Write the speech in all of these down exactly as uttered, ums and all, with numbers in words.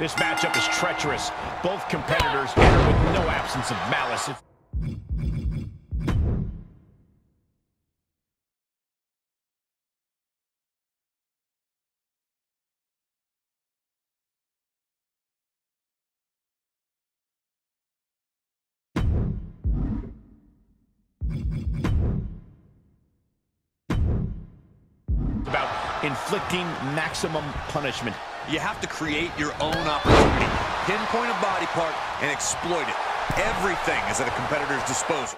This matchup is treacherous. Both competitors enter with no absence of malice. About inflicting maximum punishment. You have to create your own opportunity. Pinpoint a body part and exploit it. Everything is at a competitor's disposal.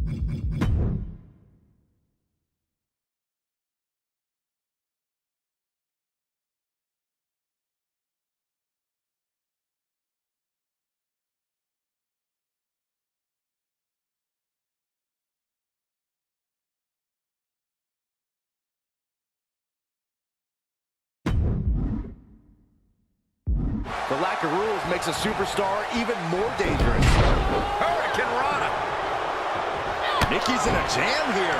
The lack of rules makes a superstar even more dangerous. Hurricane Rana. Nikki's in a jam here.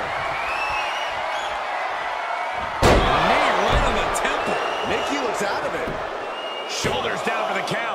Knee right on the temple. Nikki looks out of it. Shoulders down for the count.